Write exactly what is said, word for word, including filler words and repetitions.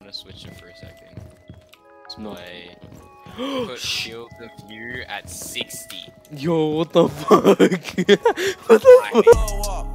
gonna switch it for a second. No. Display. Put field of view at sixty. Yo, what the fuck? What the fuck?